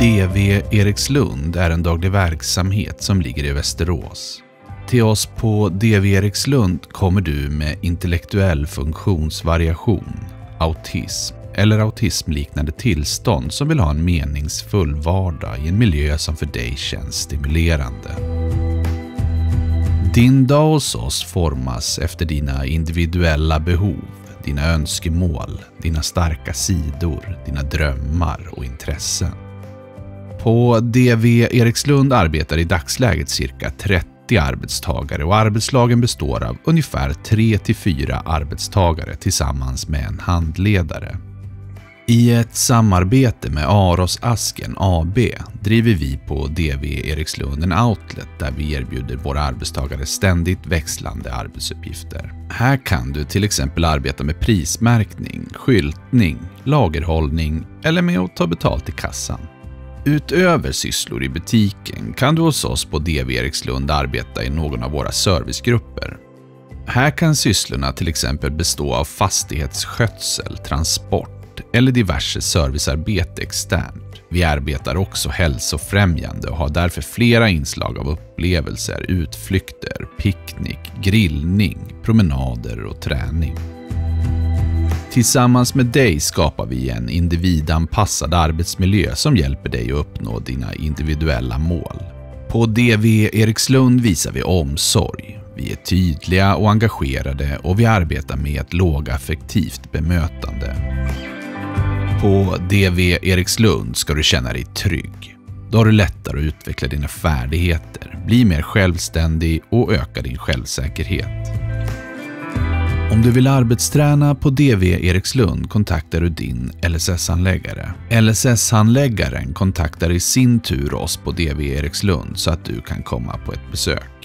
DV Erikslund är en daglig verksamhet som ligger i Västerås. Till oss på DV Erikslund kommer du med intellektuell funktionsvariation, autism eller autismliknande tillstånd som vill ha en meningsfull vardag i en miljö som för dig känns stimulerande. Din dag hos oss formas efter dina individuella behov, dina önskemål, dina starka sidor, dina drömmar och intressen. På DV Erikslund arbetar i dagsläget cirka 30 arbetstagare och arbetslagen består av ungefär 3-4 arbetstagare tillsammans med en handledare. I ett samarbete med Aros Asken AB driver vi på DV Erikslund en outlet där vi erbjuder våra arbetstagare ständigt växlande arbetsuppgifter. Här kan du till exempel arbeta med prismärkning, skyltning, lagerhållning eller med att ta betalt i kassan. Utöver sysslor i butiken kan du hos oss på DV Erikslund arbeta i någon av våra servicegrupper. Här kan sysslorna till exempel bestå av fastighetsskötsel, transport eller diverse servicearbete externt. Vi arbetar också hälsofrämjande och har därför flera inslag av upplevelser, utflykter, picknick, grillning, promenader och träning. Tillsammans med dig skapar vi en individanpassad arbetsmiljö som hjälper dig att uppnå dina individuella mål. På DV Erikslund visar vi omsorg. Vi är tydliga och engagerade och vi arbetar med ett lågaffektivt bemötande. På DV Erikslund ska du känna dig trygg. Då har du lättare att utveckla dina färdigheter, bli mer självständig och öka din självsäkerhet. Om du vill arbetsträna på DV Erikslund kontaktar du din LSS-handläggare. LSS-handläggaren kontaktar i sin tur oss på DV Erikslund så att du kan komma på ett besök.